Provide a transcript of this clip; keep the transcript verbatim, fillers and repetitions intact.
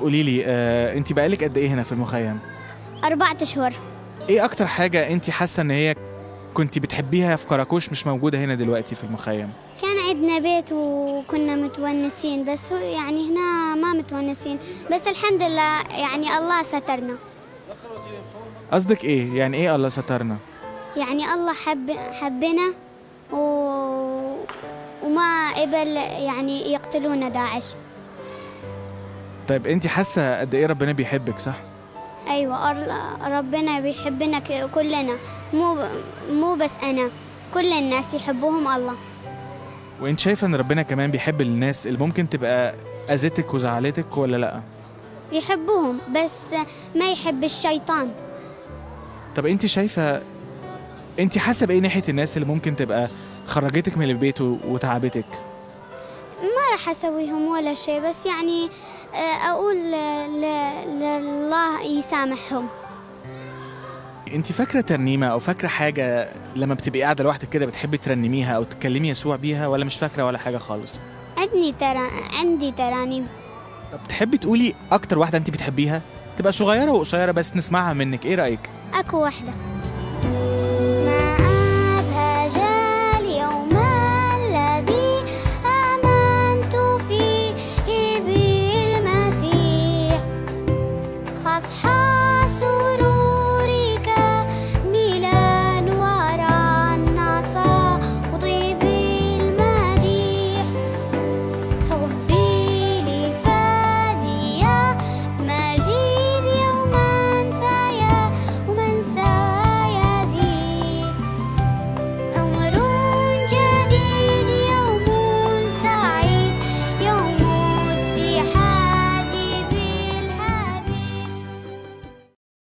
قولي لي آه، انت بقالك قد ايه هنا في المخيم؟ أربعة أشهر. ايه اكتر حاجة انت حاسة ان هي كنت بتحبيها في كراكوش مش موجودة هنا دلوقتي في المخيم؟ كان عندنا بيت وكنا متونسين، بس يعني هنا ما متونسين، بس الحمد لله يعني الله سترنا. قصدك ايه؟ يعني ايه الله سترنا؟ يعني الله حب حبنا و... وما قبل يعني يقتلونا داعش. طيب انت حاسة قد ايه ربنا بيحبك صح؟ أيوة، أر- ربنا بيحبنا ك- كلنا، مو مو بس أنا، كل الناس يحبوهم الله. وانت شايفة ان ربنا كمان بيحب الناس اللي ممكن تبقى اذتك وزعلتك ولا لا؟ يحبوهم بس ما يحب الشيطان. طب انت شايفة، انت حاسة بايه ناحية الناس اللي ممكن تبقى خرجتك من البيت و- وتعبتك؟ ما راح أسويهم ولا شيء، بس يعني آه، أقول ل- ل- لله يسامحهم. انت فاكرة ترنيمة او فاكرة حاجة لما بتبقي قاعدة لوحدك كده بتحبي ترنميها او تكلمي يسوع بيها، ولا مش فاكرة ولا حاجة خالص؟ عندي ترى عندي ترانيم. طب تحبي تقولي اكتر واحدة انت بتحبيها؟ تبقى صغيرة وقصيرة بس نسمعها منك، ايه رأيك؟ أكو وحدة.